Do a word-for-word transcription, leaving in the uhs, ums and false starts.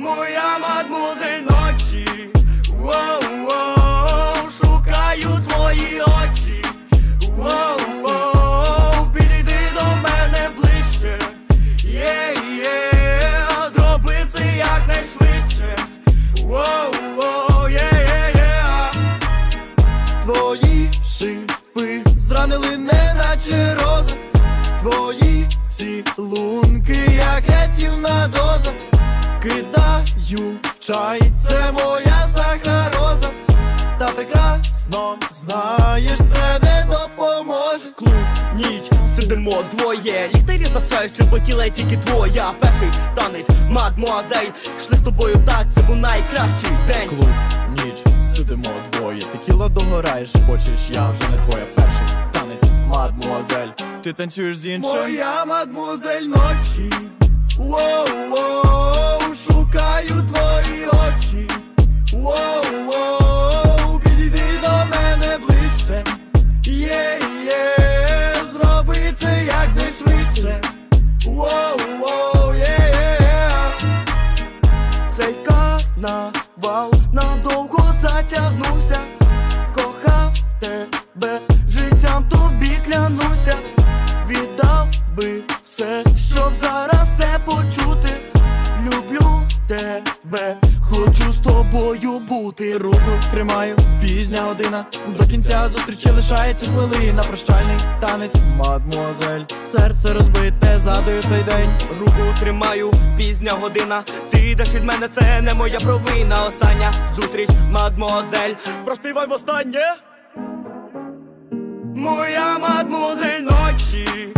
Моя мадмузель ночі, воу-воу, шукаю твої очі, воу-воу, підійди до мене ближче, є-є, зроби це якнайшвидше, воу-воу, є-є-є. Твої шипи зранили неначе роза, твої цілунки, як рятівна доза. Кидаю в чай, це моя сахароза, та прекрасно знаєш, це не допоможе. Клуб, ніч, сидимо двоє, ліхтарі зашають, шепотіла тільки твоя. Перший танець, мадмуазель, йшли з тобою так, це був найкращий день. Клуб, ніч, сидимо двоє, текіла догорає, шепочеш, я вже не твоя. Перший танець, мадмуазель, ти танцюєш з іншим. Моя мадмуазель ночі, воу-воу, шукаю твої очі, воу-воу, підійди до мене ближче, є-є, зроби це якнайшвидше, воу-воу, є-є. Цей карнавал надовго затягнувся, кохав тебе, життям тобі клянуся, віддав би все, щоб зараз це почути. Люблю тебе, хочу з тобою бути. Руку тримаю, пізня година, до кінця зустрічі лишається хвилина. Прощальний танець, мадмуазель, серце розбите, згадую цей день. Руку тримаю, пізня година, ти йдеш від мене, це не моя провина. Остання зустріч, мадмуазель, проспівай востаннє. Моя мадмуазель ночі,